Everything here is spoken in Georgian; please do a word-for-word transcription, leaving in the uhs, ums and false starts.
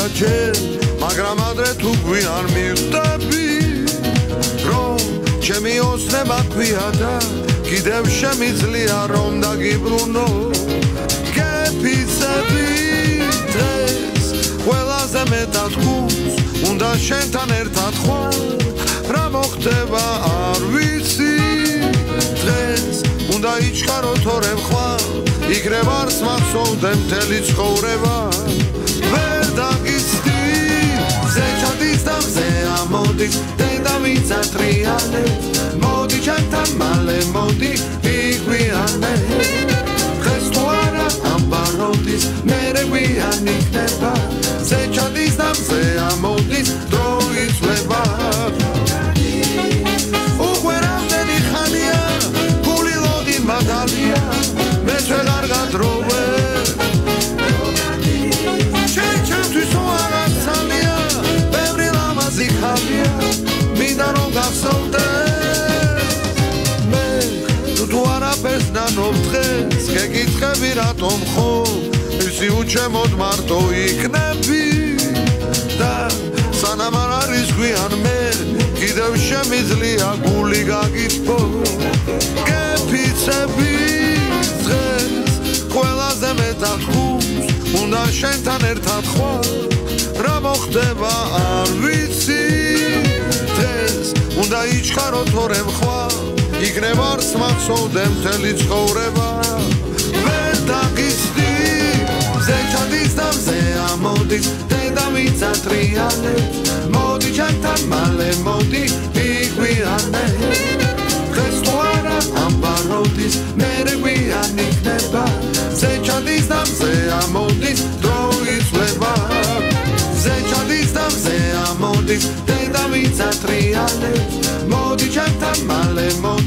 მოვიდა ჯერ მაგრამ ადრე თუ გვიან მივხვდები რომ ჩემი ოცნება ქვია და კიდევ შემიძლია რომ დაგიბრუნო გეფიცები დღეს ყველაზე მეტად გულს უნდა შენთან ერთად ხვალ რა მოხდება არ ვიცი დღეს უნდა იჩქარო თორემ ხვალ იქნებ არც მახსოვდე მთელი ცხოვრება ვერ დაგიცდი მზე ჩადის და მზე ამოდის დედა ვინცა ტრიალებს მოდი ჩემთან მალე მოდი იგვიანე დღეს თუ არა ამბაროდის მერე გვიან იქნება მზე ჩადის და მზე ამოდის დრო იცვლება უხვერამდენი ხანია გული ლოდი მაგალია მე ჩვენ არ გადროვე შენ ჩემთვის უარად სალია ბევრი ლამაზი ხალია მინდა რომ გახსოვდე მე თუ არაფერს ნანობ დღეს გეკითხები რატომ ხო ისი უჩემოდ მარტო იქნები და სანამ არ არის გვიან მე კიდევ შემიძლია გული გაგიტფო გეფიცები დღეს ყველაზე მეტად გულს უნდა შენთან ერთად ხვალ რა მოხდება არ ვიცი დღეს უნდა იჩქარო თორემ ხვალ იქნებ არც მახსოვდე მთელი ცხოვრება ვერ დაგიცდი მზე ჩადის და მზე ამოდის დედა ვინცა ტრიალებს მოდი ჩემთან მალე მოდი იგვიანე დღეს თუ არა ამბაროდის მერე გვიან იქნება მზე ჩადის და მზე ამოდის დრო იცვლება მზე ჩადის და მზე ამოდის დედა ვინცა ტრიალებს მოდი ჩემთან მალე მოდი